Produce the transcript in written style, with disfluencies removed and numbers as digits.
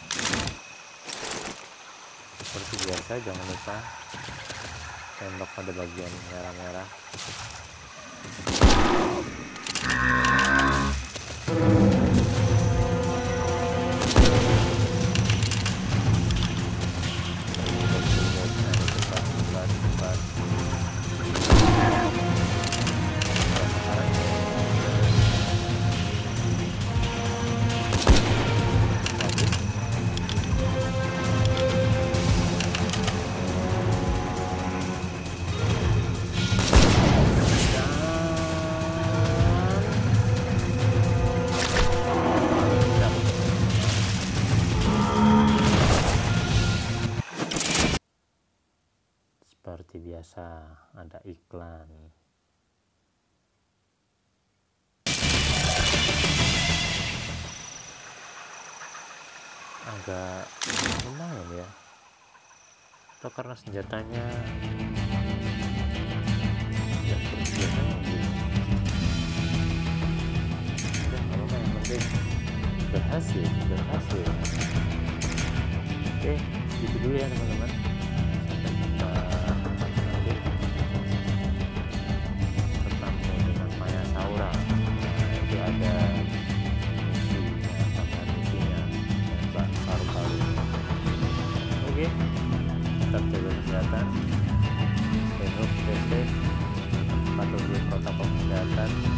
Seperti biasa, jangan lupa tembak pada bagian merah-merah. Seperti biasa ada iklan. Agak lumayan ya, atau karena senjatanya ya seperti biasanya gitu. Ya kalau yang penting berhasil. Oke, gitu dulu ya teman-teman. Sampai jumpa nanti bertemu dengan Maya Saura. Itu ada misinya Mbak paru-paru. Oke, tetap jaga kesehatan, stay safe, patuhi protokol kesehatan.